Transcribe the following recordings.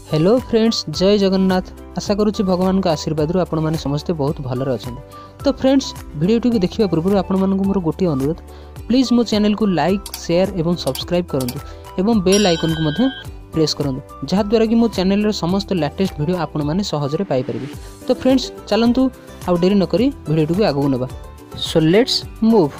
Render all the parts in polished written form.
Hello friends, जय जगन्नाथ। आशा करुच्ची भगवान का आशीर्वाद आपण मैंने समस्ते बहुत भलरे अच्छा। तो फ्रेंड्स, वीडियोटी को देखा पूर्व आपण मानक मोर गोटे अनुरोध, प्लीज मो चैनल को लाइक शेयर और सब्सक्राइब करूँ एवं बेल आइकन को प्रेस करूँ, जहाद्वारा कि मो चैनल समस्त लेटेस्ट वीडियो आपण मैंने सहजरे पाइपर। तो फ्रेंड्स, चलतु आउ डेरी नक वीडियोटी को आगू नवा। So let's move.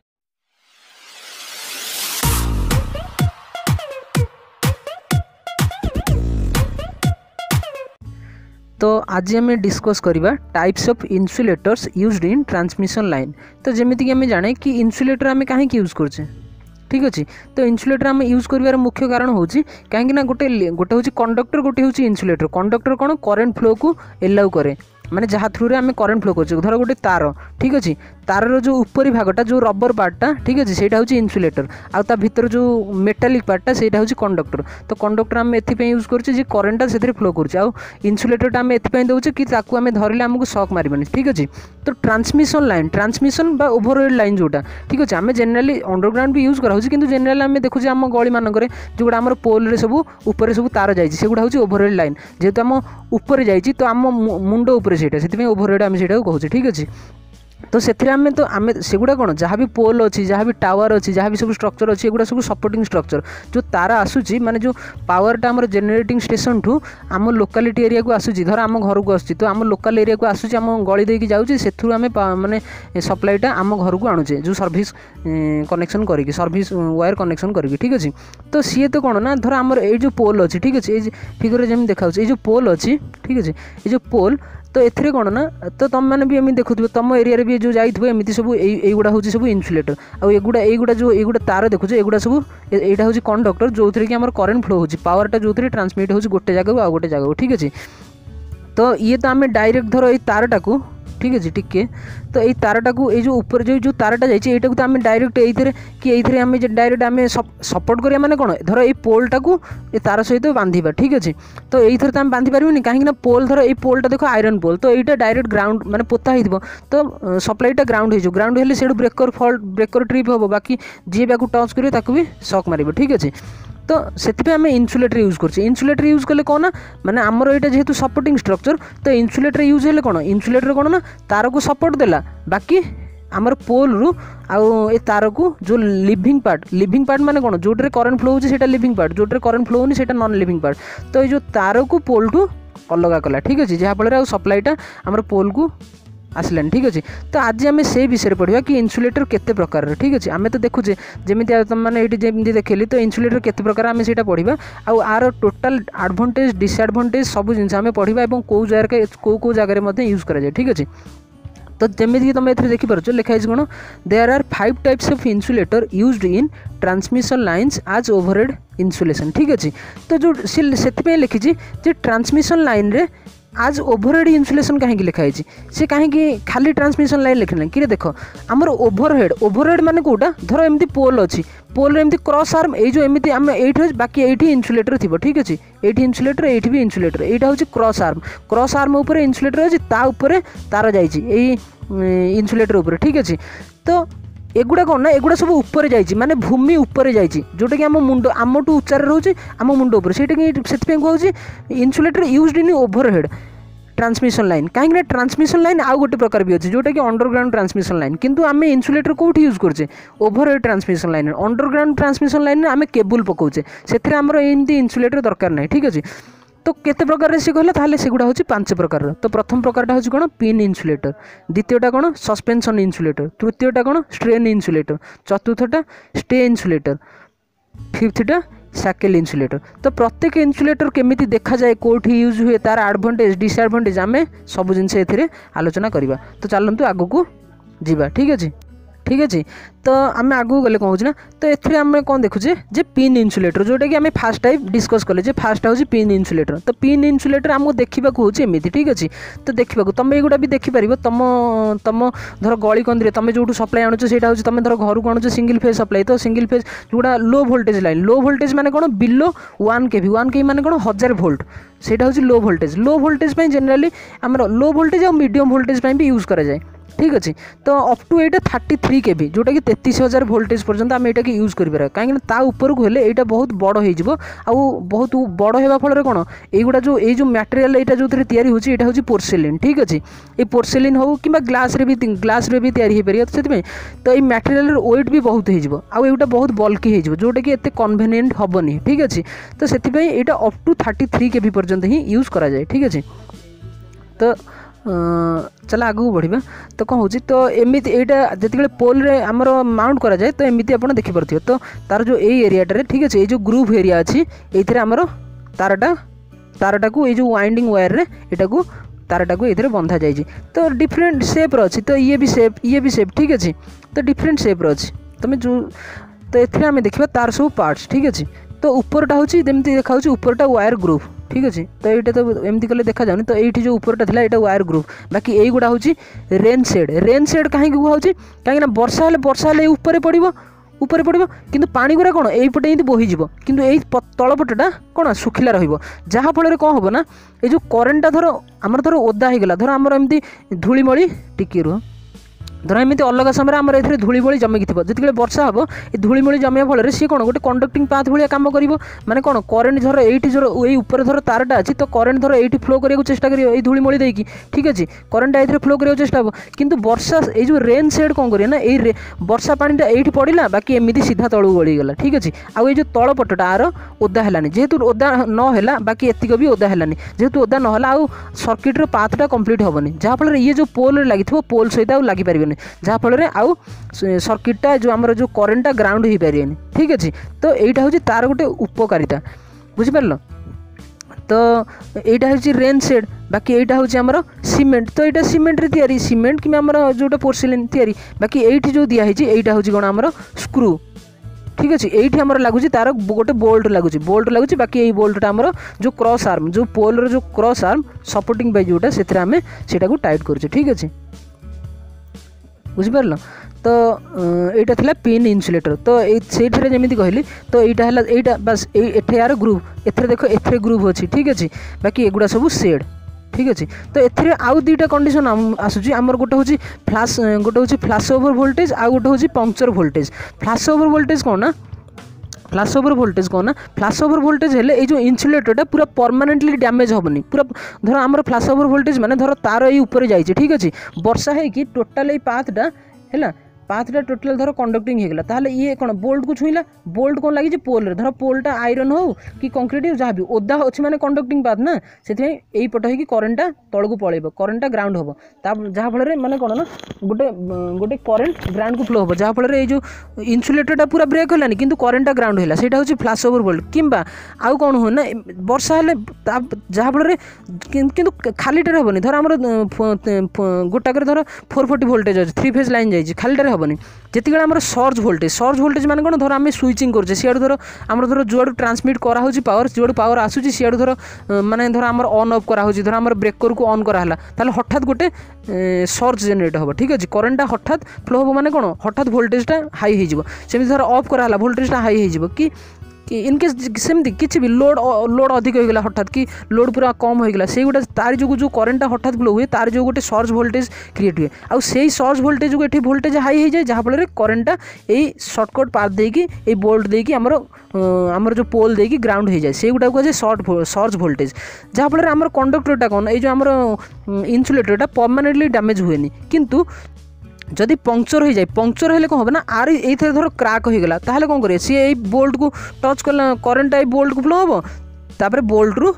तो आज आम डिस्कस करवा types of insulators used in transmission line. तो जमीती कि आम जाने कि इन्सुलेटर आम कहीं यूज करछे, ठीक अच्छे। तो इन्सुलेटर आम यूज कर मुख्य कारण हूँ कहीं गोटे गोटे हूँ कंडक्टर, गोटे हूँ इन्सुलेटर। कंडक्टर कौन करेन्ट फ्लो को एलाउ करे, माने जहाँ थ्रू रे आम करेन्ट फ्लो कर। धर गोटे तार, ठीक अच्छे, तार जो उपरी भागटा जो रबर पार्टा, ठीक अच्छे, से हूँ इन्सुलेटर। आ भितर जो मेटालिक पार्टा से हूँ कंडक्टर। तो कंडक्टर आम एपाई यूज करें करेन्टा से फ्लो कर। इन्सुलेटर आम एपाई दौचे कि आम धरले आमको शॉक मारबनी, ठीक अच्छे। तो ट्रांसमिशन लाइन, ट्रांसमिशन बा ओवरहेड लाइन जोटा, ठीक अच्छे, आम जेनेराली अंडरग्राउंड भी यूज कराऊँ, कि जेनेराली आम देखुचे आम गली मानक जो आम पोल सब ऊपर सब तार जागुड़ा हूँ ओवरहेड लाइन। जेहेतु आम ऊपर जाइए तो आम मुंड उपर से ओवरहेड आम से कहूँ, ठीक अच्छे। तो से आम सेगुड़ा कौन जहाँ भी पोल अच्छी, जहाँ भी टावर अच्छी, जहाँ भी सब स्ट्रक्चर अच्छी, एगुड़ा सब सपोर्टिंग स्ट्रक्चर। जो तार आसूची माने जो पावरटा आम जेनेरेटिंग स्टेशन ठू आम लोकालिटी एरिया को आसूची, धर आम घर को आसूची, तो आम लोकाल एरिया को आसूची, आम गली देकी जाऊँगी, से आम माने सप्लाईटा आम घर को आणुचे जो सर्विस कनेक्शन करके, सर्विस वायर कनेक्शन करके, ठीक अच्छे। तो सी तो कौन ना धर आमर ये जो पोल अच्छी, ठीक अच्छे, ये फिगर जमी देखा ये जो पोल अच्छी, ठीक अच्छे, ये जो पोल। तो एथिरे कौन ना, तो तुम मैंने भी एमती देखुए तुम एरिया भी जो जाइए एमती सब युड़ा हूँ सब इन्सुलेटर। आगुड़ा जो युड़ा तार देखुचे एगुड़ा सब यहाँ हूँ कंडक्टर जो थी कि आम करेन्ट फ्लो होची, पावरटा जो ट्रांसमिट हो गोटे जगह को आ गोटे जगह, ठीक अच्छे। तो ये तो आम डायरेक्ट धर ये तारटा को, ठीक अच्छे, टिके तो ये तारटा को जो ऊपर जो तारटा जाइए यहाँ तो आम डायरेक्ट ये आम डायरेक्ट आम सपोर्ट करिया, माने कौन धर ये पोलटा को ये तार सहित बांधिबा, ठीक अच्छे। तो ये तो आम बांधि पारिबनी कहीं पोल, धर ये पोलटा देखो आयरन पोल, तो यहाँ डायरेक्ट ग्राउंड माने पोता हो, तो सप्लाईटा ग्राउंड हो, ग्राउंड हेल्ले से ब्रेकर फल्ट ब्रेकर ट्रिप हम, बाकी जी भी टच करेंगे भी शॉक मार, ठीक अच्छे। तो से आम इन्सुलेटर यूज करछे। इन्सुलेटर यूज कले कौन ना, माने आमर यहाँ जेहेतु सपोर्टिंग स्ट्रक्चर, तो इन्सुलेटर यूज हेल्ले कौन, इन्सुलेटर कौन ना तार को सपोर्ट देला, बाकी आमर पोल रु आउ तार को जो लिविंग पार्ट माने कौन जोटे करेन्ट फ्लो होची लिविंग पार्ट, जोटे करेन्ट फ्लो होनी सेटा नॉन लिविंग पार्ट। तो ये तार को पोल टू अलग कला, ठीक अच्छे, जहाँफल सप्लाईटा आमर पोल को आसलानी, ठीक अच्छे। तो आज आम से विषय पढ़ा कि इन्सुलेटर केते प्रकार, ठीक अच्छे। आम तो देखुचे जमी तुम मैंने ये देखली, तो इन्सुलेटर केते प्रकार आम से पढ़ा, आर टोटाल एडवांटेज डिसएडवांटेज सब जिन आम पढ़ा और कौ जगह यूज कराए, ठीक अच्छे। तो जमीक तुम ये देखिपार लिखाई कौन, there are 5 types of insulator used in transmission lines आज ओवरहेड इन्सुलेशन, ठीक अच्छे। तो जो से लिखी ट्रांसमिशन लाइन रे आज ओवरहेड इन्सुलेशन कहीं लिखाई, सी कहीं खाली ट्रांसमिशन लाइन लिखना कि देख आमर ओवरहेड माने कोटा, धर एमती पोल अच्छी, पोल एमती क्रॉस आर्म जो एमती आम ये बाकी ये इन्सुलेटर थी, ठीक अच्छे, ये इन्सुलेटर ये भी इन्सुलेटर, यहाँ हूँ क्रॉस आर्म उपर इन्सुलेटर अच्छी, तार जाइए इन्सुलेटर उपर, ठीक अच्छे। तो एगुड़ा कौन ना एगुड़ा सब ऊपर जाइए, माने भूमि ऊपर जाइए, जोटा कि आम मुंड आमठू उच्चार रोचे आम मुंड उपर, से कहूँ insulator used in overhead transmission line. कहीं ट्रांसमिशन लाइन आउ गोटे प्रकार भी अच्छे जोटा कि अंडरग्राउंड ट्रांसमिशन लाइन, किंतु आम इन्सुलेटर कौटी यूज करछे overhead transmission line. Underground transmission line आम केबुल पकाउछे, से आमर एमती इन्सुलेटर दरकार नहीं, ठीक अच्छे। तो केते प्रकार से कहला ताहले सेगुड़ा होची 5 प्रकार। तो प्रथम प्रकारटा होची कोन पिन इन्सुलेटर, द्वितीयटा कोन सस्पेंशन इन्सुलेटर, तृतीयटा कोन स्ट्रेन इन्सुलेटर, चतुर्थटा स्टे इन्सुलेटर, फिफ्थटा सैकेल इन्सुलेटर। तो प्रत्येक इन्सुलेटर केमिति देखा जाए, कोठी यूज हुए, तार एडवांटेज डिसएडवांटेज आमे सब जिनसे एथिरे आलोचना करिबा। तो चलंतु आगु को जीवा, ठीक अछि, ठीक अच्छे। तो आम आगू गले कौन ना, तो एथिरे आम कौन देखुचे जे पिन इन्सुलेटर, जोटा कि आम फास्ट टाइप डिस्कस कले, जे फास्ट हूँ पिन इन्सुलेटर। तो पिन इन्सुलेटर आमको देखा हूँ एमती, ठीक अच्छे। तो देखा तुम युवा भी देखिपार, तुम धर गली कंदी तुम जो सप्लाई आणुच से तुम धर घर को आणुच सिंगल फेज सप्लाई, तो सिंगल फेज जोड़ा low voltage line, low voltage माने कौन बिलो 1 kV, 1 kV माने कौन 1000 वोल्ट, से हूँ लो भोल्टेज। लो भोल्टेज जेनेराली आम लो भोल्टेज और मीडियम भोल्टेज भी यूज कराए, ठीक अच्छे। तो अप टू ये 33 kV जोटा कि 33,000 वोल्टेज पर्यंत आम यहाँ यूज कर कहीं ऊपर को हेले यहाँ बहुत बड़ हो बहुत बड़ होगा फल कौन युवा जो मटेरियल यहाँ जो तैयारी होती है हूँ पोर्सेलिन। ठीक अच्छे ये पोर्सेलिन हो कि ग्लास भी तैयारी हो पार तो ये मटेरियल वेट भी बहुत होटा बहुत बल्कि जोटा कि एत कन्वेनिएंट हेनी। ठीक अच्छे तो से यहाँ अप टू 33 kV पर्यंत ही यूज करा जाए। ठीक अच्छे तो चला आगू बढ़िया तो कौन हो तो एमती यहाँ जिते पोल रे आमर माउंट करा जाए तो एमती आप देखिपे तो तार जो यही एरियाटे ठीक अच्छे ये जो ग्रुव एरिया अच्छी ये आमर तारटा को ये जो वाइंडिंग वायर रे एटा को तारटा को ये बंधा जाए तो डिफरेंट सेप अच्छी तो ये भी सेप ठीक अच्छे तो डिफरेंट सेप अच्छी तुम जो तो ये आम देखा तार सब पार्ट्स। ठीक अच्छे तो उपरटा हूँ जमी देखा उपरटा वायर ग्रुव। ठीक अच्छे तो ये तो एमती कले देखा जाऊनी तो ये जो उपरटा था यहाँ वायर ग्रुव बाकी यही गुड़ा हूँ रेन सेड कहीं कहुच्छी कहीं वर्षा हेल्ले ऊपर पड़ो किंतु पानी गुरा कौन यहीपटे एमती बोहीज किंतु यही तलपटा कौन सुखिला रहाफल कौन हम ना ये जो करेन्टा धर आमर धर ओदा होगा धर आमर एमती धूलीमली टिके रुह धर एमती अलग समय आम ए धूलीमली जमिकी थी जिते वर्षा हम ये धूलीमली जमिया फल सी कौन गोटे कंडक्टिंग पाथ भाया कम कर माने कौन करेन्ट धर ये यही ऊपर धर तारटा अच्छी तो करेन्ट धर ये फ्लो करने चेष्टा कर धूलीमली देकी। ठीक अच्छे करेन्टा ये फ्लो करने चेष्टा हम किंतु वर्षा ये जो रेन सेड कौन करें ना ये वर्षा पानीटा ये पड़ा बाकी एमती सीधा तलू गलीगला। ठीक अच्छे आउ ये जो तलपटा आर ओदा है जेहेतु ओदा नहला बाकी एतिक भी ओदा है जेहेतु ओदा नहला आउ सर्किट्र पाथटा कम्प्लीट हेनी जहाँफल ये जो पोल लगी पोल सहित आउ लगी पारे जहाँफल आउ सर्किटा जो आमर जो करेन्टा ग्राउंड हो पारे। ठीक अच्छे तो यहाँ हूँ तार गोटे उपकारिता बुझिपार तो यहाँ हूँ रेन सेड बाकी यहाँ हूँ आमर सीमेंट तो यहाँ सीमेंट तैयारी सीमेंट कि आमर जोटा पोर्सिलिन तैयारी बाकी ये जो दिखाई यहाँ हूँ कौन आमर स्क्रू। ठीक अच्छे ये आमर लगुच तार गोटे बोल्ट लगुच बाकी यही बोल्टा आमर जो क्रॉस आर्म जो पोल जो क्रॉस आर्म सपोर्टिंग बाय जोटा से आम से टाइट करुचे। ठीक अच्छे बुझिपार तो यहाँ था पिन इन्सुलेटर तो से जमी कहली तो यहाँ बस ये यार ग्रुव ए देख ए ग्रुव अच्छी। ठीक अच्छे बाकी एगुड़ा सब सेड। ठीक अच्छे तो ए आउ दुईटा कंडीशन आसूची आमर गोटे हूँ फ्लाश गोटे हूँ फ्लाश ओवर वोल्टेज आउ गोटे हूँ puncture voltage. Flash over voltage कौन ना फ्लाश ओवर वोल्टेज हेले ये जो इन्सुलेटरटा पूरा परमानेंटली डैमेज हेनी पूरा धर आमर फ्लाश ओवर वोल्टेज माने धर तार ये ऊपर जाइए। ठीक अच्छे वर्षा है कि टोटाल पाथटा है पाथटा टोटाल धर कंडक्टिंग होगा ताहले ये कौन बोल्ट को छुईला बोल्ट कौन लगी पोल धर पोलटा आयरन हो कि कंक्रीट हो जहाँ भी ओदा अच्छे माने कंडक्टिंग पाथ ना से यही पट हो करेन्टा तल को पड़े करेन्टा ग्राउंड हम जहाँफल माने कौन ना गोटे गोटे करेन्ट ग्राउंड को फ्लो हम जहाँफल ये जो इन्सुलेटरटा पूरा ब्रेक होलानी किंतु करेन्टा ग्राउंड है सेटा हूँ फ्लाश ओवर वोल्ट किंबा आउ कौन हो ना वर्षा हेले जहाँफल किंतु खालीटे हेनी धर आमर गोटाक धर 440 वोल्टेज अच्छे 3 फेज लाइन जाइए खालीटे हेनी जिते आम सर्ज वोल्टेज माने कौन धर आम स्विचिंग करे सियाड़ू धर आम धर जुआड़ू ट्रांसमिट कराऊँ पावर जुआड़ू पावर आसूसी सियाड़ू धर माने धर आम ऑन ऑफ कराऊँ धर आम ब्रेकर को ऑन कराला ताले हठात गोटे सर्ज जेनेरेट हम। ठीक अच्छे करेन्टा हठात फ्लो हम माने कौन हठात वोल्टेजटा हाई होमती धर ऑफ कराला वोल्टेजटा हाई हो इनकेस सेमती किसी भी लोड अधिक होगा हठात कि लोड पूरा कम होगा से गोटे तार जो करेन्टा हठात फ्लो हुए तार जो गोटे सर्ज वोल्टेज क्रिएट हुए आउ से सर्ज वोल्टेज को ये वोल्टेज हाई हो जाए जहाँफल करेन्टा यही सर्टकट पाथ देकी ये बोल्ट देकी आमर जो पोल देकी ग्राउंड हो जाए से गुटा कहुए सर्ज वोल्टेज जहाँफल आमर कंडक्टरटा कौन ये जो आमर इन्सुलेटरटा परमानेंटली डैमेज हुए किंतु जदि पंक्चर हो जाए पंक्चर हेले कौन हम ना आर ये धर क्राक होगला ताहले कौन करे सी यही बोल्ट को टच कला करेन्टा ये बोल्ट को फ्लो हम तापर बोल्ट रु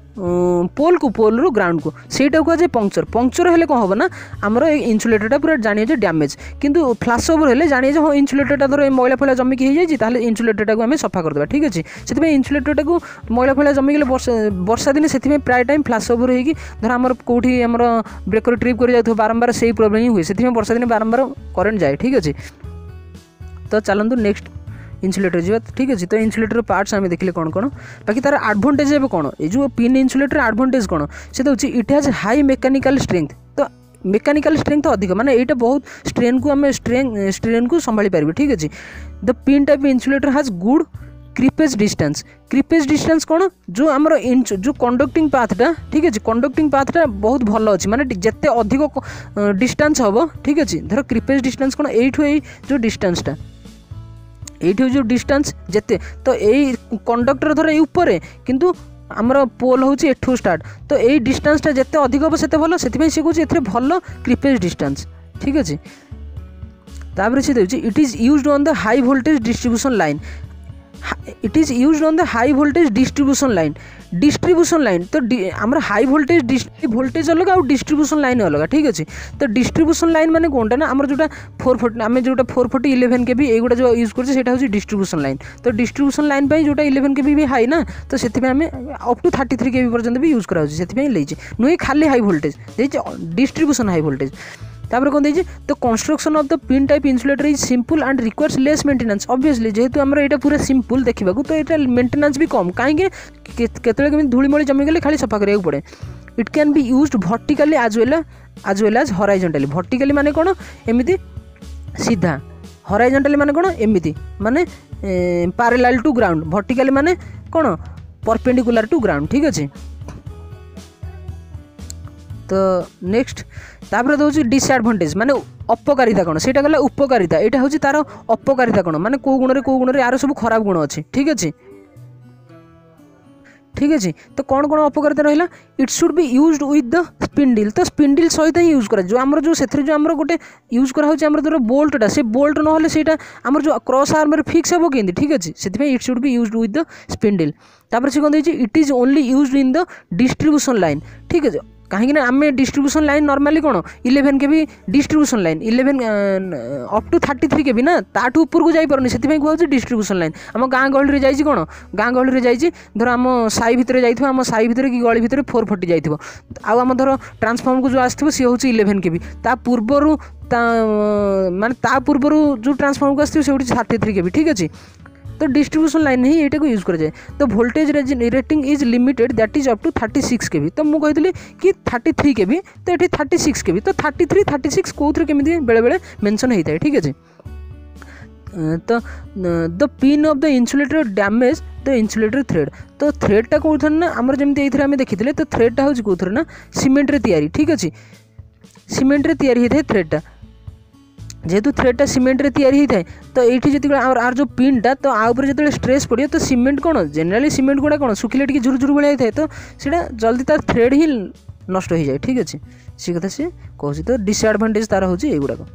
पोल रु ग्राउंड को सेटा कहुए पंक्चर हेले कौन हम ना आमर इन्सुलेटरटा पूरा जानिए जो डैमेज किंतु फ्लाश ओवर हेले जानिए जो हाँ इन्सुलेटरटा धर मैला फैला जमिकी हो जाए इन्सुलेटरटा को आम सफा करदे। ठीक अच्छे से इन्सुलेटरटा को मैला फैला जमिगले वर्षा दिन से प्राय टाइम फ्लाश ओवर होगी धर आमर कौटी आमर ब्रेकर ट्रिप कर जाए बारंबार से प्रोब्लेम ही हुए से वर्षा दिन बारंबार करेन्ट जाए। ठीक अच्छे तो चलतु नेक्स्ट इन्सुलेटर जी। ठीक अच्छे तो इन्सुलेटर पार्ट्स आम देखिले कौन कौन बाकी तार एडवांटेज है कौन ये जो पिन इन्सुलेटर एडवांटेज कौन से तो it has high mechanical strength तो मेकानिकल स्ट्रेंथ अधिक माने यहाँ बहुत स्ट्रेन को आम स्ट्रेन को संभाली पारे। ठीक अच्छे the pin type insulator has good creepage distance कौन जो आमर जो कंडक्टिंग पाथटा ठीक अच्छे कंडक्टिंग पाथटा बहुत भल अच्छे माने जिते अधिक डिस्टेंस हम ठीक अच्छे धर क्रीपेज डिस्टेंस कौन यू जो डिस्टेंसटा यू जो डिस्टेंस जिते तो यही कंडक्टर धर ऊपर किंतु आमर पोल हूँ एठू स्टार्ट तो यही डिस्टेंसटा जिते अधिक हम से भल से कौन ए भल क्रीपेज डिस्टेंस ठीक अच्छे तापर से देखिए it is used on the high voltage distribution line high voltage distribution line तो आमर हाई वोल्टेज अलग और डिस्ट्रीब्यूशन लाइन अलग ठीक अच्छे तो डिस्ट्रीब्यूशन लाइन माने कौनटा ना आमर जोटा 440 आम जो 440 के भी एगुड़ा जो यूज करछे सेटा होची डिस्ट्रीब्यूशन लाइन तो डिस्ट्रीब्यूशन लाइन पे जोटा 11 के भी हाई ना तो से आम अप टू 33 के पर्यंत भी यूज करा से लेचे नुहे खाली high voltage distribution high voltage तापर कौन देखे तो construction of the pin type insulator is simple and requires less maintenance obviously जेहेतु आमर यहाँ पूरा सिंपल देखा तो यहाँ मेंटेनेंस भी कम कहीं केतले धूलीमली जमीगले खाली सफा करा पड़े it can be used vertically as well as horizontally vertically माने कौन एमती सीधा हॉराइजॉन्टली माने कौन एमती माने पैरेलल टू ग्राउंड वर्टिकली माने कौन परपेंडिकुलर टू ग्राउंड ठीक अच्छे तो नेक्स्ट तापर दूसरी डिसएडवांटेज माने अपकारिता कौन से गला उपकारिता यहाँ हूँ तार अपकारिता कौन माने कौ गुण यार सब खराब गुण अच्छे ठीक अच्छे तो कौन कौन अपकारिता रहा it should be used with the spindle तो स्पिंडिल सहित ही यूज करा जो आमर जो से जो आमर गोटे यूज करा जो बोल्टा से बोल्ट ना से आमर जो क्रॉस आर्म फिक्स हे कि ठीक अच्छे से it should be used with the spindle तापर से कौन देखिए it is only used in the distribution line ठीक है कहीं आम डिस्ट्रीब्यूशन लाइन नॉर्मली कौन 11 के भी डिस्ट्रीब्यूशन लाइन 11 अप टू 33 के भी ना ताठू ऊपर को जापरनी से कहूँ डिस्ट्रीब्यूशन लाइन आम गाँ गहली जाइए कौन गाँ गहली जाइए धर आम साई भितर जाइए आम साई भितर कि गली भितर 440 जाइए आम धर ट्रांसफॉर्म को जो आसो सी हूँ 11 के भी ता पूर्वर माने ता पूर्वर जो ट्रांसफॉर्म को आसो से 33 के भी ठीक अच्छे तो डिस्ट्रीब्यूशन लाइन ही यहाँ को यूज कर जाए तो voltage rating is limited that is up to 36 K भी तो मुझे कहती कि 33 के भी तो ये 36 के भी तो 33 36 कौन केमी बेले बेले मेंशन होता है ठीक अच्छे तो the pin of the insulator damage the insulator thread तो थ्रेडटा कौन ना आमर जमी ये आम देखी तो थ्रेडटा हूँ कौन ना सीमेंट तैयारी ठीक अच्छे सीमेंट तैयारी होता है थ्रेडटा जेहेतु थ्रेडटा सीमेंट रे तैयारी होता है तो ये जो आर जो पिनटा तो आउपर जो स्ट्रेस पड़े तो सीमेंट कौन जेनेराली सीमेंट गुड़ा कौन सुखिले टी झुर झुर भाई होता है तो सीटा जल्दी तार थ्रेड ही नष्ट हो जाए ठीक अच्छे सी कथा सी कहूँ तो डिसएडवांटेज तार हूँ युवाक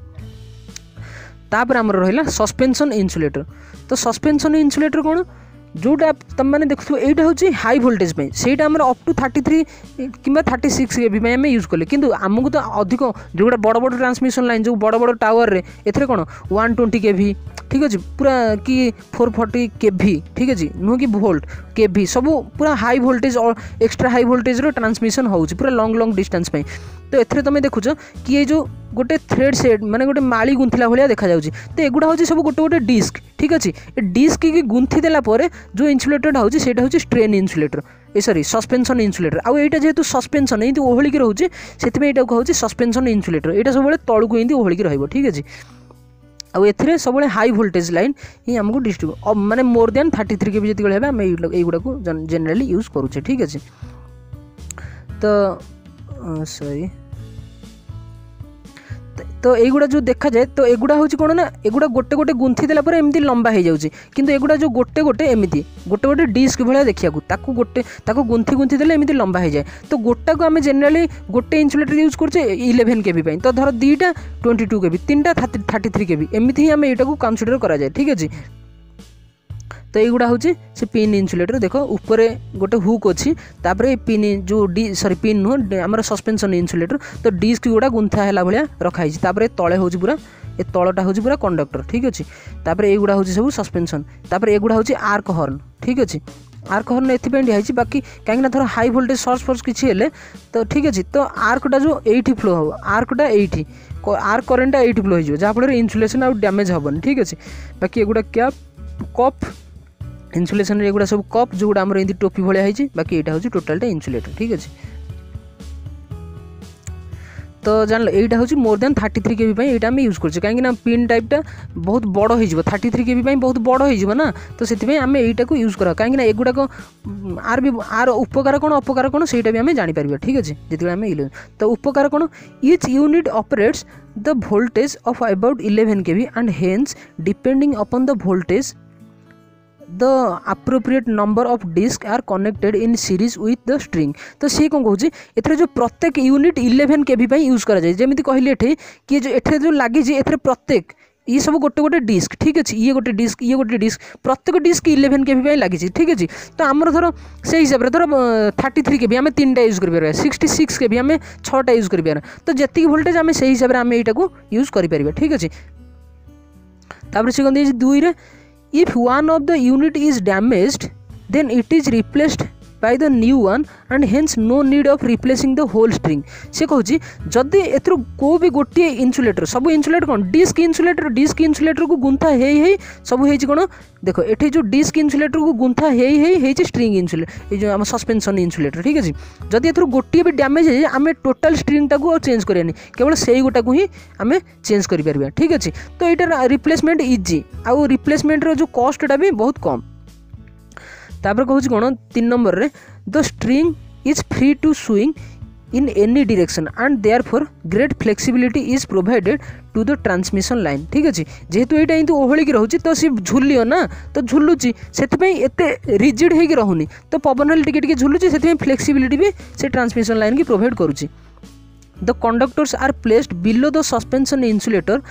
तापर आमर रहा सस्पेंशन इन्सुलेटर तो सस्पेंशन इन्सुलेटर कौन जोटा तुम मैंने देखो यहाँ हूँ हाई वोल्टेज पे सहीटा आम अप टू 33 कि 36 के भी आम यूज कले किंतु आमको तो अधिक जोटा बड़ बड़ ट्रांसमिशन लाइन जो बड़ बड़ टावर रे एथरे कौन 120 के भी ठीक अच्छे पूरा कि 440 के भी ठीक अच्छे नुह कि वोल्ट के भी सब पूरा हाई वोल्टेज और एक्सट्रा हाई वोल्टेज ट्रांसमिशन हो पूरा लॉन्ग डिस्टेंस पे तो एथरे तुम देखुच कि ये जो गोटे थ्रेड सेट माने गोटे माली गुंथिला भाया देखा जाउची तो एगुड़ा हूँ सब गोटे गोटे डिस्क ठीक अच्छे ये डिस्क की गुंथी देला परे जो इन्सुलेटर हूँ सेटा हूँ strain insulator uh sorry suspension insulator आउ यहाँ जेहेतु सस्पेंशन ये ओहलिकी रोचे से कहूँ सस्पेंशन इन्सुलेटर यहाँ सब तलू ये ओहलिकी रही ठीक अच्छे आउ ए सब हाई वोल्टेज लाइन ही आमको डिस्ट्रीब्यूट माने मोर देन 33 के भी जितने है आम युवा को जेनेराली यूज करुचे ठीक अच्छे तो सॉरी तो एगुड़ा जो देखा जाए तो एगुड़ा हूँ कौन ना एगुड़ा गोटे गोटे गुंथी देला पर एमती लंबा हो जाऊँगी किंतु एगुड़ा जो गोटे गोटे एमती गोटे गोटे डिस्क भाया देखा ताकू गोटे ताकू गुंथी गुंथी देले एमती लंबा हो जाए तो गोटा को आम जेनेराली गोटे इन्सुलेटर यूज करछे 11 के भी तो धर 2टा 22 के भी 3टा 33 के भी एमती ही आम यहाँ को कनसीडर करा जाए ठीक अच्छे तो युवा हूँ से पिन इन्सुलेटर देख ऊपर गोटे हुक अच्छी तापर पिन जो सॉरी पिन नुह आम सस्पेंशन इन्सुलेटर तो डिस्क गुड़ा गुंथा है भाया रखाई तापर तले हूँ पूरा ए तलटा हूँ पूरा कंडक्टर ठीक अच्छे तापर एगुड़ा हूँ सब सस्पेंशन तापर एगुड़ा हूँ आर्क हॉर्न ठीक अच्छे आर्क हॉर्न एथपाई दिखाई बाकी कहीं थोड़ा हाई वोल्टेज सोर्स फोर्स किसी हेले तो ठीक अच्छे तो आर्कटा जो एटी फ्लो हम आर्कटा एटी आर्क करेन्टा एटी फ्लो हो जहाँफल इन्सुलेसन आउ डैमेज हेनी ठीक अच्छे बाकी एगुड़ा कैप कप इन्सुलेसन एगुड़ा सब कप जो गुड़ा आम टोपी भाया बाकी यहाँ हूँ टोटालटा इन्सुलेटर ठीक अच्छे तो जान एटा हूँ मोर देन 33 kb यहाँ आम यूज कर कहीं पिन टाइपटा बहुत बड़ हो 33 kb बहुत बड़ हो ना तो से आम यहीटा को यूज करा कहीं एगुड़ाक आर भी आर उपकार कौन अपकार कौन से भी आम जापर ठीक अच्छे जिते आम तो उपकार कौन each unit operates the voltage of about 11 kb and hence depending upon the voltage the appropriate number of disc are connected in series with the string। तो सी कौन कहूँ एथरे जो प्रत्येक यूनिट 11 kb यूज करा जाए जमी कहली एठे कि जो एठे जो लगी एथरे प्रत्येक ये सब गोटे गोटे डिस्क ठीक अच्छे ये गोटे डिस्क प्रत्येक डिस्क 11 kb लगी ठीक अच्छे तो आमर धर से हिसाब से धर 33 kb आम 3टा यूज कर 66 kb आम 6टा यूज कर तो जी वोल्टेज आम से हिसाब से आम यहाँ यूज कर ठीक अच्छे तापर से कौन दुई रे if one of the unit is damaged then it is replaced by the new one and hence no need of replacing the whole string। से कहूँ जदि एथर को भी गोटे इन्सुलेटर सब इन्सुलेटर कौन डिस्क इन्सुलेटर को गुंथा हे सब है कौन देख ये जो डिस्क इन्सुलेटर को गुंथा हे स्ट्रिंग इन्सुलेटर ये जो आम सस्पेंशन इन्सुलेटर ठीक अच्छे जदि एथर गोटे भी डैमेज है आम टोटाल स्ट्रिंग टाक चेंज करानी केवल से गोटा को ही आम चेंज कर ठीक अच्छे तो यहाँ रिप्लेसमेंट इजी आउ रिप्लेसमेंट जो कॉस्टा भी बहुत कम। तापर कहूँ कौन 3 नंबर रे the string is free to swing in any direction and therefore great flexibility is provided to the transmission line ठीक अच्छे जेहेतु यहाँ एमती ओहलिक रोचे तो सी झुलियो ना तो झुलुची से एत रिजिड होगी रोनी तो पवन हेल्ले टिके झुलुची से फ्लेक्सिबिलिटी भी से ट्रांसमिशन लाइन की प्रोवाइड करुच्ची। The conductors are placed below the suspension insulator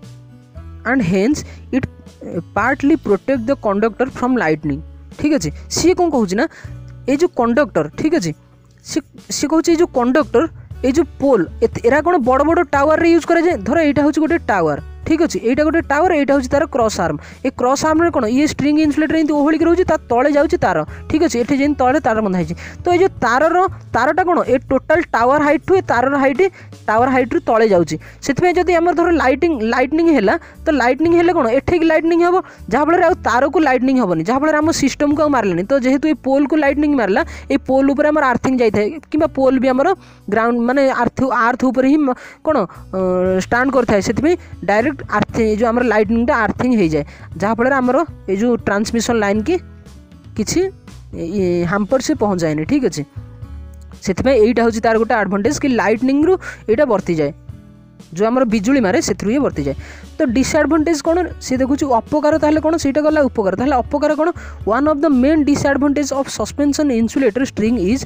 and hence it partly protect the conductor from lightning ठीक अच्छे सी कौन कहूँ ना ये जो कंडक्टर ठीक अच्छे सी कहूँ जो कंडक्टर ये जो पोल एरा कौन बड़ बड़ टावर रे यूज कराए धर यहाँ हूँ गोटे टावर ठीक अच्छे यहाँ गोटे टावर यहाँ हूँ तार क्रॉस आर्म ये क्रॉस आर्म कौन ये स्ट्रिंग इन्सुलेटर एमती ओहलिक रोचे तले जाऊँगी तार ठीक अच्छे ये जमी तले तार बंधा है तो ये तारटा कौन ये टोटाल टावर हाइट टू तार हाइट टावर हाइट रू तले जाऊँगी से जब आम धर लाइटनिंग है तो लाइटनिंग है कौन एठिक लाइटनिंग हम जहाँफल आउ तार को लाइटनिंग हेनी जहाँफल आम सिस्टम को मारे तो जेहेतु ये पोल को लाइटनिंग मारला ये पोल उपर आम आर्थिंग जाए कि पोल भी आम ग्राउंड माने आर्थ उपर ही कौन स्टांड करता है से डायरेक्ट आर्थिंग जो आम लाइटनिंगटा आर्थिंग हो जाए जहाँफल आमर ये जो ट्रांसमिशन लाइन की किसी हाम्पर से पहुँच जाए ठीक अच्छे से यहाँ हूँ तार गोटे एडभांटेज कि लाइटनिंग रू यहाँ बर्ती जाए जो आम बिजुली मारे से ये बर्ती जाए। तो डिसएडभांटेज कौन सी देखुच अपकार ताहले कौन से गला उपकार ताहले अपकार कौन one of the main disadvantage of suspension insulator string is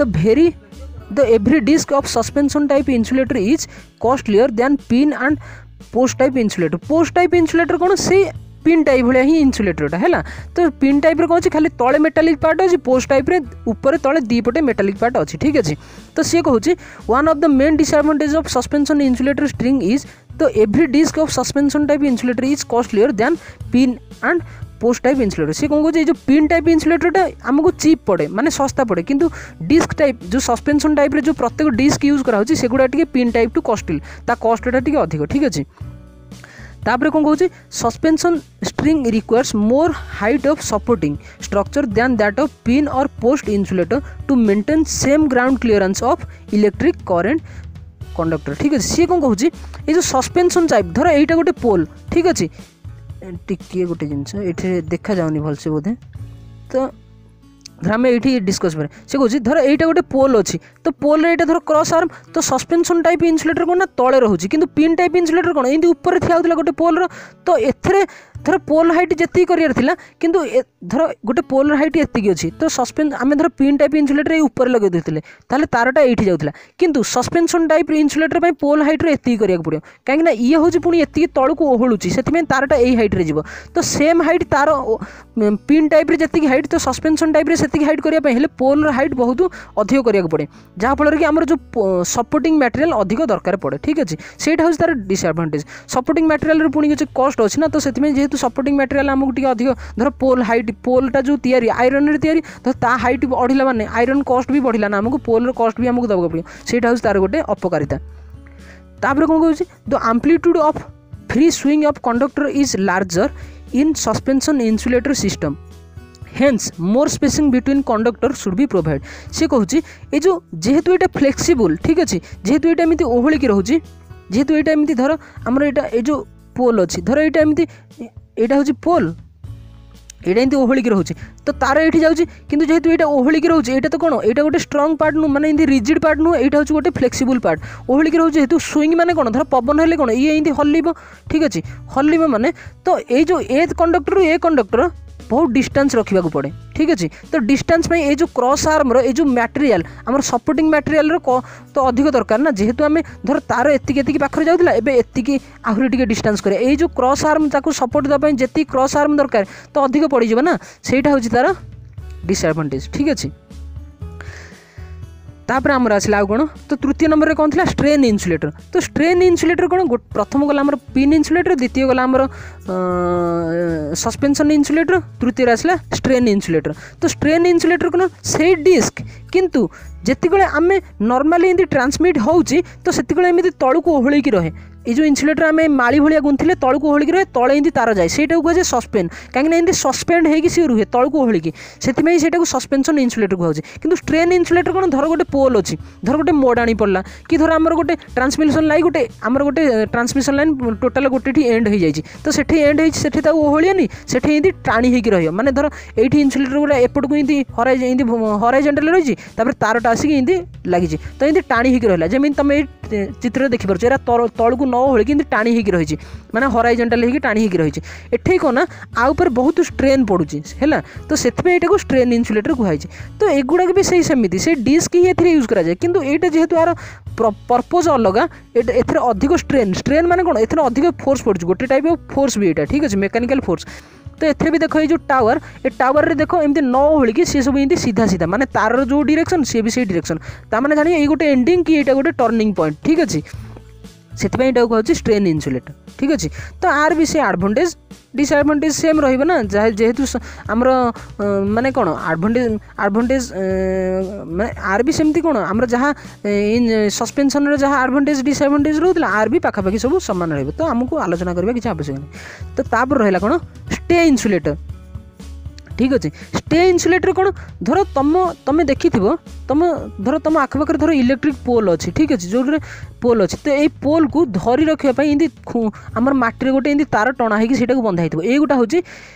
the every disc of suspension type insulator is costlier than pin and post type insulator कौन से पिन टाइप भाया ही इन्सुलेटरटा है तो पिन टाइप कौन अच्छे खाली तले मेटालिक पार्ट अच्छी post type रे ऊपर तले दीपटे मेटालिक पार्ट अच्छी ठीक अच्छे तो सी कहूँ one of the main disadvantage of suspension insulator string is the every disc of suspension type insulator is costlier than pin and post type insulator सी कौन कहूँ जो पिन टाइप इन्सुलेटरटा आमको चीप पड़े माने सस्ता पड़े किंतु डिस्क टाइप जो सस्पेंशन टाइप रे जो प्रत्येक डिस्क यूज करा होची सेगुडा टिके पिन टाइप टू कॉस्टली ता कॉस्टटा टिके अधिक ठीक अच्छे। तापर कौन कहूँ suspension string requires more height of supporting structure than that of pin or post insulator to maintain same ground clearance of electric current conductor ठीक अच्छे सी कौन कहूँ ये जो सस्पेंशन टाइप धर यहाँ गोटे पोल ठीक अच्छे टिके गोटे जिनस ये देखा जाऊनी भलसे बोधे तो धर आम ये डिस्कस करें से कहूँ धर यहाँ गोटे पोल अच्छी तो पोल रे धर क्रॉस आर्म तो सस्पेंशन टाइप इन्सुलेटर कौन ना तले रोचे कि पिन टाइप इन्सुलेटर कौन एमती ऊपर थिया गोटे पोल तो एथरे धर पोल हाइट जी कर किंतु धर गोटे पोल हाइट एति अच्छी तो सस्पेंस आम धर पिन टाइप इन्सुलेटर ये ऊपर लगे देते ताले तारटा ये जाऊला किंतु suspension type insulator pole height एति करा पड़ो कहीं ये हूँ पुणी एति तल को ओहलुची से तारटा यही हाइट रे तो सेम हाइट तार पिन टाइप जी हाइट तो सस्पेंशन टाइप से हाइट करने पोल हाइट बहुत अधिक करा पड़े जहाँफल कि आम जो सपोर्टिंग मटेरियल अधिक दरकार पड़े ठीक अच्छे से हूँ तार डिसएडवांटेज सपोर्टिंग मटेरियल पुणी किसी कस्ट अच्छी ना तो से जेहेतु सपोर्टिंग मटेरियल आमको टी अधिक धर पोल हाइट पोलटा जो तैयारी आयरन रे तैयारी तो ता हाइट बढ़ला माने आयरन कस्ट भी बढ़ला ना आमको पोलर कस्ट भी आमको दबाक पड़ो से हूँ तार गोटे अपकारिता। तापर कौन कहूँ the amplitude of free swing of conductor is larger in suspension insulator system hence more spacing between conductor should be provide. सी कहूँ ये जो जेहेतु यहाँ फ्लेक्सिबल ठीक अच्छे जेहेतु यहाँ एमती ओहलिकी रोचे जेहेतु यहाँ एमती धर आमर यहाँ ये जो पोल अच्छी धर यहाँ एमती यहाँ हूँ पोल एटा एमती ओहलिकी रोचे तो तार ये जाऊँगी किंतु जेहेतु यहाँ ओहलिकी रोचे यहाँ तो कौन यहाँ गोटे स्ट्रंग पार्ट नुह माने रिजिड पार्ट नुह यहाँ हूँ गोटे फ्लेक्सिबल पार्ट ओहलिकी रोचे जेहेतु स्विंग माने कौन धर पवन हेले कौन ये एमती हल्ब ठीक अच्छे हल्ब माने तो ये जो ए कंडक्टर ए कंडक्टर बहुत डिस्टेंस रखा पड़े ठीक अच्छे तो डिस्टेंस ये जो क्रॉस आर्म ये जो मटेरियल आम सपोर्टिंग मटेरियल तो अधिक दरकार ना जेहेतु आम धर तार एति पाखे जाऊला एति आहरी टे डिस्टेंस करें ये जो क्रॉस आर्म ताको सपोर्ट देवाई जी क्रॉस आर्म दरकार तो अधिक पड़ज ना सेटा हूँ तार डिसएडवांटेज ठीक अच्छे। तापर आमर आसला आउ कौन तो तृतीय नंबर कौन था स्ट्रेन इन्सुलेटर तो स्ट्रेन इन्सुलेटर कौन प्रथम गला पिन इन्सुलेटर द्वितीय गला सस्पेंशन इन्सुलेटर तृतीय आसला स्ट्रेन इन्सुलेटर तो स्ट्रेन इन्सुलेटर कौन से डिस्क किंतु जिते आम नॉर्मली एमती ट्रांसमिट होची तो से तलू ओहलिकी रहे ये जो इन्सुलेटर आम माली भाया गुंथिले तलू ओहलिकी रहे तले एमती तार जाए सेटा कहुए सस्पेंड कहीं सस्पेंड होगी सी रुहे तलू ओहलिकी से सस्पेंशन इन्सुलेटर कहुए कि स्ट्रेन इन्सुलेटर कौन धर गोटे पोल अच्छी धर गोटे मोड आनी पड़ा कि धर आमर गोटे ट्रांसमिशन लाइन गोटे आमर गोटे ट्रांसमिशन लाइन टोटाल गोटे एंड हो जाए तो सेठी एंड होती ओहलियानी सेठी एमती टाणी होगी रही माने धर ये इन्सुलेटर गुड़ा एपट को हराइजेंटाल रही तारटा आसिक एमती लगी तो एमती टाणी होगी रहा जमी तुम चित्र देखिपार तलू न होलिकी टाणी होगी रही माने हराइजेंटाल होगी टाणी होगी रही एठे कौन ना आउपर बहुत स्ट्रेन पड़ुची है तो से स्ट्रेन इन्सुलेटर कहुई तो एगुड़ा भी सही सेमती से डिस्क ही ए यूज कराए किंतु यहाँ जेहेतु यार पर्पज अलग एथेर अधिक स्ट्रेन माने कौन एथेर अधिक फोर्स पड़ुची गोटे टाइप ऑफ फोर्स भी यहाँ ठीक अच्छे मेकानिकल फोर्स तो एथे भी देख ये जो टावर ए टावर रे देख एमती न होलिकी सी सब एमती सीधा सीधा माने तार जो डायरेक्शन सी भी से डायरेक्शन ताने जानिए ये गोटे एंडिंग कि ये गोटे टर्निंग पॉइंट ठीक अच्छे से कहूँ स्ट्रेन इन्सुलेटर ठीक अच्छे तो आर भी से एडभांटेज डिसएडभांटेज सेम रही ना जेहेतु आमर माने कौन एडभांटेज माने आर भी सेमती कौन आमर जहाँ सस्पेंशन जहाँ एडभांटेज डिसएडभांटेज रोला आर भी पाखापाखि सब सामान रही तो आमको आलोचना करवा किसी आवश्यक नहीं तो तापर रहा कौन स्टे इन्सुलेटर ठीक अच्छे स्टे इन्सुलेटर कौन धर तुम देखि तुम धर तुम आखपाखे धर इलेक्ट्रिक पोल अच्छी ठीक अच्छे जो पोल अच्छी तो ये पोल को धरी रखापी एमती आमर माटी गोटे एमती तार टणा होगी बंधा हो ये गोटा हूँ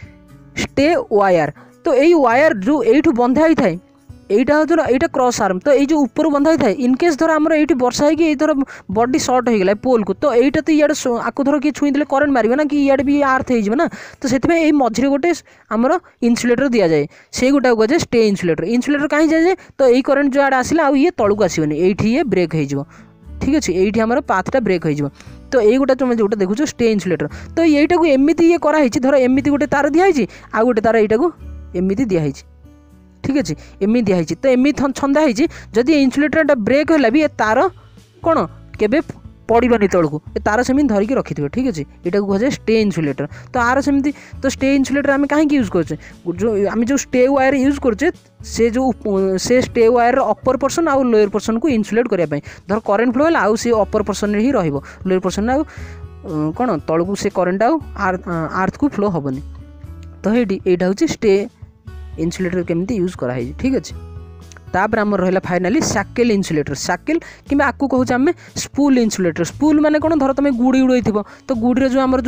स्टे वायर तो यही वायर जो यू बंधा ही थाए यहाँ धर यहाँ क्रॉस आर्म तो ये जो ऊपर बंधा था इनकेस धर आमर ये वर्षा है धर बॉडी सर्ट हो गला पोल को तो यहाँ तो इे आपको धर किए छुई करेन्ट मारे ना कि इे भी आर्थ हो तो से मझे गोटे आमर इन्सुलेटर दि जाए से गोटा कहुए स्टे इन्सुलेटर कहीं जाए तो यही करेन्ट जो आड़े आसला आ ये तलू आसबनी ये ब्रेक हो ठीक अच्छे ये आमर पाथटा ब्रेक हो तो यही गोटा तुम जो देखुच स्टे इन्सुलेटर तो यहीटा को एमती ये कराई धर एमती गोटे तार दिखाई आ गोटे तार यहाँ को एमती दिखाई ठीक अच्छे एमती दिखाई तो एमती छंदा होती जदि इन्सुलेटर ब्रेक है भी तार कौन केबे पड़ानी तलू ए तार सेमती धरिकी रखि थे ठीक अच्छे यहाँ कहुए स्टे इन्सुलेटर तो आर सेमती तो स्टे इन्सुलेटर आम कहीं यूज करे जो आम जो स्टे वायर यूज करे से जो से स्टे वायर अपर पर्सन आउ लोअर पर्सन को इन्सुलेट करने धर करेन्ट फ्लो है आउ सी अपर पर्सन ही लोअर पर्सन आउ कौन तलू को से करेन्ट आउ आर्थ को फ्लो हेनी तो यहाँ हूँ स्टे इन्सुलेटर केमती यूज कराई ठीक अच्छे तापर आम रहा फाइनाली सैकेल इन्सुलेटर सैकेल कि आपको कहूँ आम स्पूल इन्सुलेटर स्पूल माने कौन धर तुम गुड़ी उड़े तो गुड़ी जो आम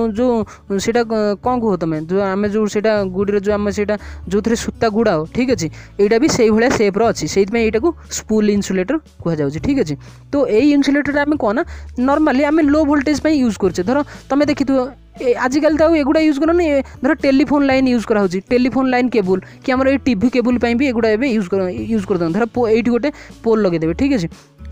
जो सेटा कौन कह तुम जो आम जो गुड़ी जो आम से जो थे सूता गुड़ाओ ठीक अच्छे यहाँ भी से भाया सेप्र अच्छी से यहाँ को स्पूल इन्सुलेटर कहु ठीक अच्छे तो यही इन्सुलेटर आम कौन नॉर्मली आम लो वोल्टेज यूज करछे धर तुम देखी आजिकल तो एगुड़ा यूज कर धर टेलीफोन लाइन यूज कराऊँ टेलीफोन लाइन केबुल कि आम ये टीवी केबुल भी एगुड़ा यूज कर धर ये गोटे पोल लगेदेवे ठीक अच्छे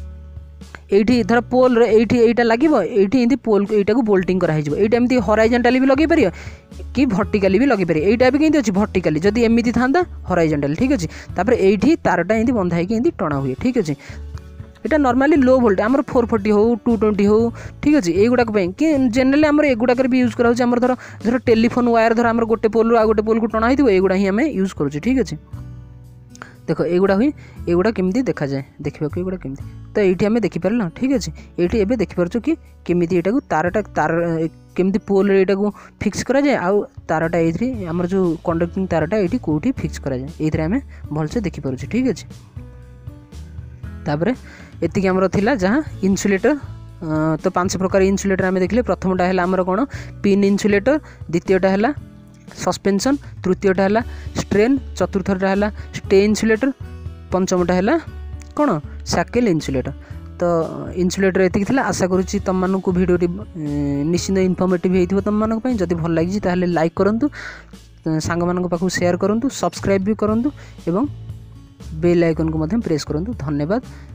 ये धर पोल यहाँ लगे ये पोल यहाँ को बोल्टिंग कराई एमती हराइजेंटाली भी लगे पार कि भर्टिकाली भी लगे पारे यहाँ भी कहीं अच्छी भर्टिकाली जदि एमती था हराइजेंटाली ठीक अच्छे तापर ये तारटा एमती बंधा होती टणा हुए ठीक अच्छे यहाँ नॉर्मली लो वोल्टेज आमर 440 हो 220 हो ठीक अच्छे युवाक कि जेनराली आमर एगुड़ाक भी यूज कराऊँ आमर धर धर टेलीफोन वायर धर आमर गोटे पोल आ गोटे पोल को टणा हो युवा ही आम यूज करुचे ठीक अच्छे देख एगुड़ा हुई एगुड़ा केमती देखा जाए देखा एगुड़ा केमती तो ये आम देखिपार ठीक अच्छे ये एवं देखिपार कि केमी यहाँ तारटा तार केमती पोल यहाँ को फिक्स करा जाए आउ तारटा ये आमर जो कंडक्टिंग तारटा ये कौटी फिक्स करा जाए ये आम भलसे देखिपार ठीक अच्छे। तापर एतिक आमर थिला जहाँ इन्सुलेटर तो 5 प्रकार इन्सुलेटर आम देखले प्रथमटा है आमर कौन पिन इन्सुलेटर द्वितीयटा है सस्पेंशन तृतीयटा है स्ट्रेन चतुर्थटा है स्टे इन्सुलेटर पंचमटा है कौन सैकेल इन्सुलेटर। तो इन्सुलेटर एतिक थिला आशा करुच्ची तुम मानक भिडियोटी निश्चित इनफर्मेटिव होइथिबो तुम मानक पई जदि भल लागिछि ताहले लाइक करंतु सांग मानक पाखु शेयर करंतु सब्सक्राइब भी करंतु एवं बेल आइकन को मध्यम प्रेस करंतु। धन्यवाद।